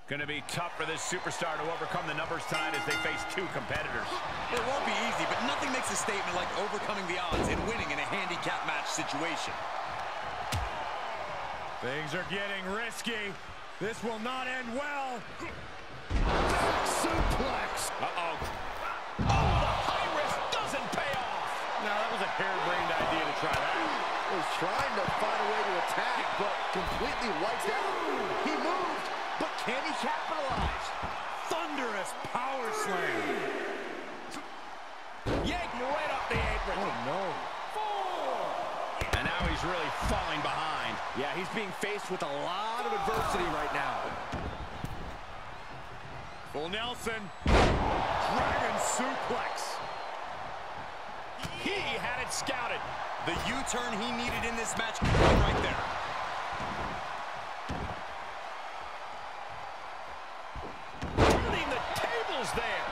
Going to be tough for this superstar to overcome the numbers tide as they face two competitors. It won't be easy, but nothing makes a statement like overcoming the odds and winning in a handicap match situation. Things are getting risky. This will not end well. Suplex. Uh-oh. Oh, the high risk doesn't pay off. Now, that was a harebrained idea to try that. Was trying to find a way to attack, but completely wiped out. He moved, but can he capitalize? Thunderous power slam. Yanked right off the apron. Oh, no. And now he's really falling behind. Yeah, he's being faced with a lot of adversity right now. Full Nelson. Dragon suplex. He had it scouted. The U-turn he needed in this match came right there. Turning the tables there.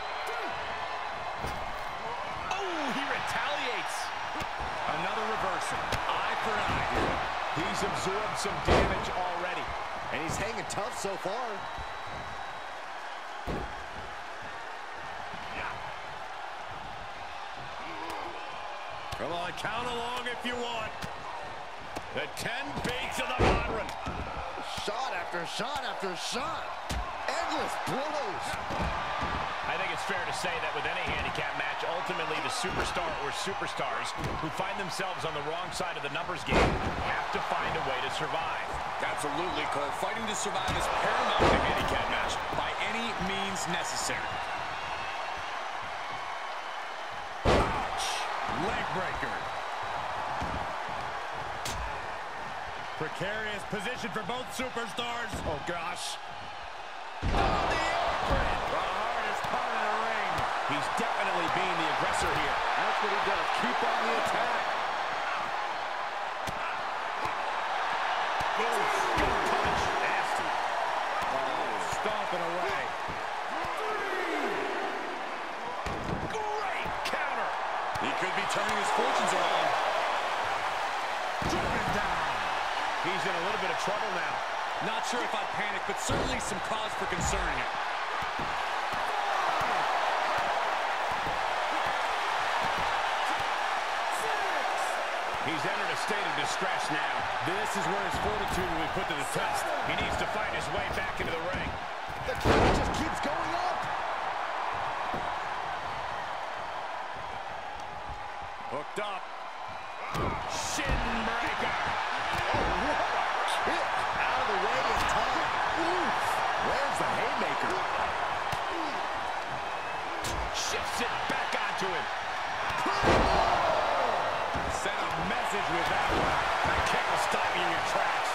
Oh, he retaliates. Another reversal. Eye for an eye here. He's absorbed some damage already. And he's hanging tough so far. Come on, count along if you want. The 10 beats of the modern. Shot after shot after shot. Endless blows. I think it's fair to say that with any handicap match, ultimately the superstar or superstars who find themselves on the wrong side of the numbers game have to find a way to survive. Absolutely, Cole. Fighting to survive is paramount in a handicap match by any means necessary. Leg breaker. Precarious position for both superstars. Oh, gosh. Oh, the apron! The hardest part of the ring. He's definitely being the aggressor here. That's what he does. Keep on the attack. Good punch. Nasty. Oh, stomping away. Great counter. He could be turning his fortunes around. Driven down. He's in a little bit of trouble now. Not sure if I'd panic, but certainly some cause for concern here. He's entered a state of distress now. This is where his fortitude will be put to the test. He needs to fight his way back into the ring. The count just keeps going up. Hooked up. Shin breaker. Oh, what a kick. Out of the way in time. Oof. Where's the haymaker? Shifts it back onto him. Sent a message with that one. That kick will stop you in your tracks.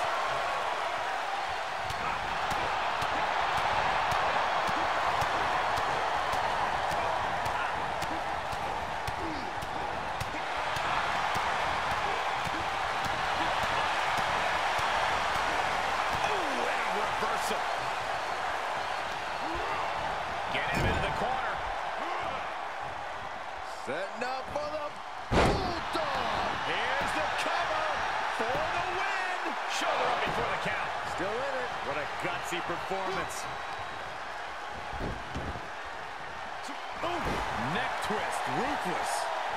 Get him into the corner. Setting up for the Bulldog. Here's the cover for the win. Shoulder up before the count. Still in it. What a gutsy performance. Oh, neck twist, ruthless.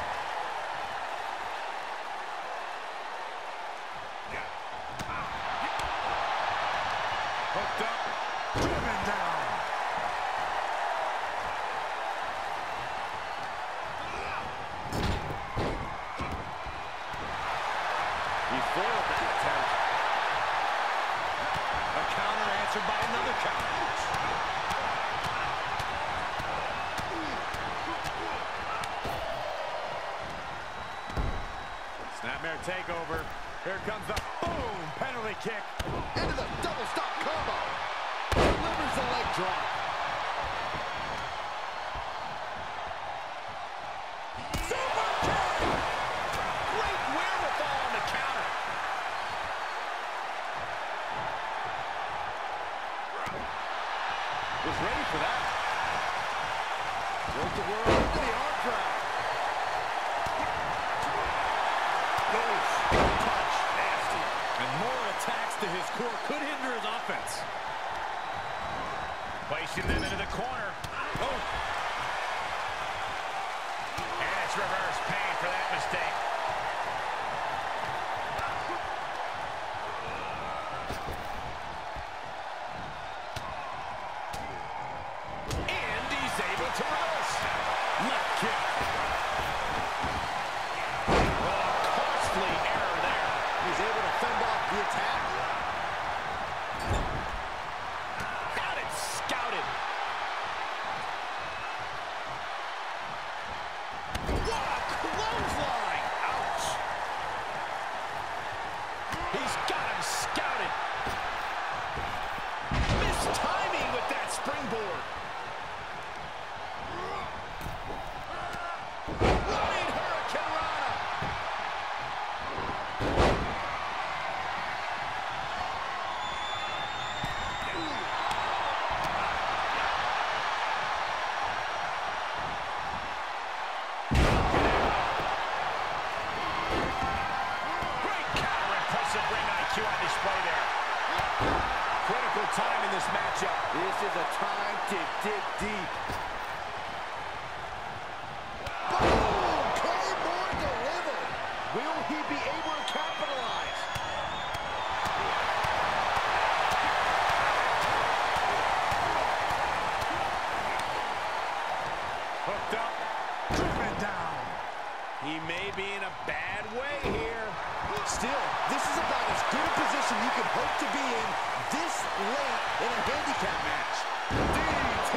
Hooked up, driven down. He foiled that attempt. A counter answered by another counter. Snapmare takeover. Here comes the boom penalty kick. Into the double stop combo. Delivers the leg drop. Super kick. Great wherewithal on the counter. Was ready for that. Broke the world into the arm drag. Punch. Nasty. And more attacks to his core could hinder his offense. Let's reverse pain for that mistake. And he's able to reverse. Left kick. Oh, costly error there. He's able to fend off the attack. Got it scouted. What a clothesline. Ouch. He's got him scouted. Missed timing with that springboard. Running Hurricane Rana. Great counter, impressive ring IQ on display there. Critical time in this matchup. This is a time to dig deep. Boom! Claymore delivered. Will he be able to capitalize? Hooked up, driven down. He may be in a bad way here. Still, this is about as good a position you can hope to be in this late in a handicap match. DDT.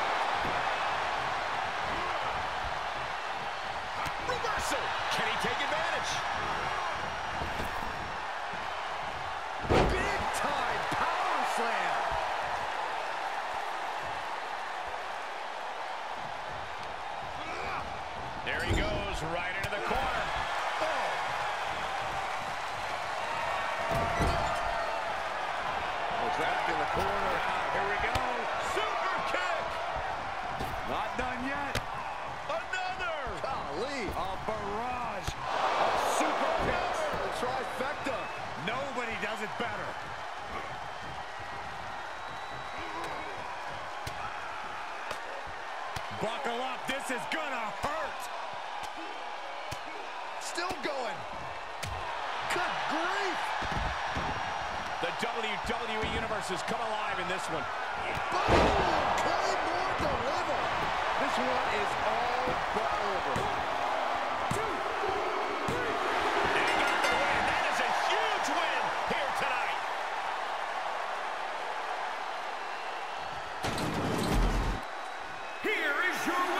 Reversal. Can he take advantage? Big time power slam. There he goes, right into the corner. Trapped in the corner. Here we go. Super kick. Not done yet. Another. Golly. A barrage of super kicks. The trifecta. Nobody does it better. Buckle up. This is gonna hurt. Still going. Good grief. The WWE Universe has come alive in this one. Boom! Claymore delivered. This one is all but over. 2, 3. And he got the win. That is a huge win here tonight. Here is your